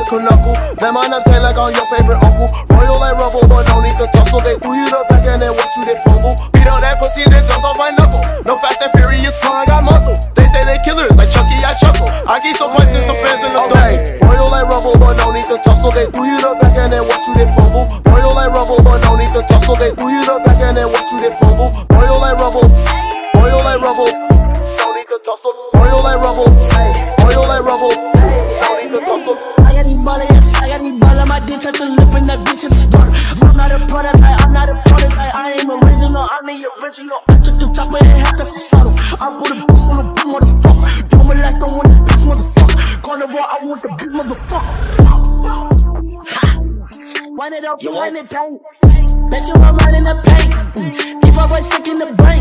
capital knuckle. Let my nuts say like I'm your favorite uncle. Royal like rubble, but no need to tussle. They threw you the back and then watch you they fumble. Beat up that pussy and then jump off my knuckle. No Fast and Furious car, I got muscle. They say they killers, like Chucky, I chuckle. I keep some points and some fans in the okay. Royal like rubble, but no need to tussle. They threw you the back and then watch you they fumble. Royal like rubble, but no need to tussle. They threw you the back and then watch you they fumble. Royal like rubble, royal like rubble. No need to tussle. Royal like rubble, royal like rubble. No need to tussle. I got these ballin', yes, I got these ballin'. My dick touch a lip and that bitch in the start. I'm not a prototype, I'm not a prototype. I ain't original, I'm the original. I took the top of the hat, that's a saddle. I put a boost on the boom, motherfucker. Do me like I want the bitch, motherfucker. Carnival, I want the big motherfucker. Wind it up, wind it down. Bet you I'm running the paint. If I was sick in the brain.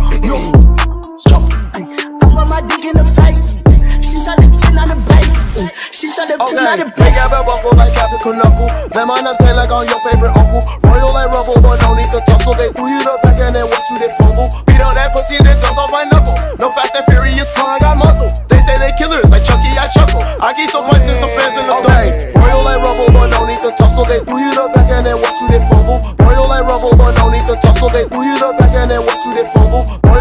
I put my dick in the face. She saw the 10 on the base. She saw the 10 on the base. I got a buckle like capital knuckle. Let my nuts say like I'm your favorite uncle. Royal like rubble, but no need to tussle. They threw you the back and then watch you they fumble. Beat up that pussy and then jump off my knuckle. No Fast and Furious car, I got muscle. They say they killers, like Chucky, I chuckle. I keep some points and some fans in the Royal like rubble, but no need to tussle. They threw you the back and then watch you they fumble. Royal like rubble, but no need to tussle. They threw you the back and then watch you they fumble.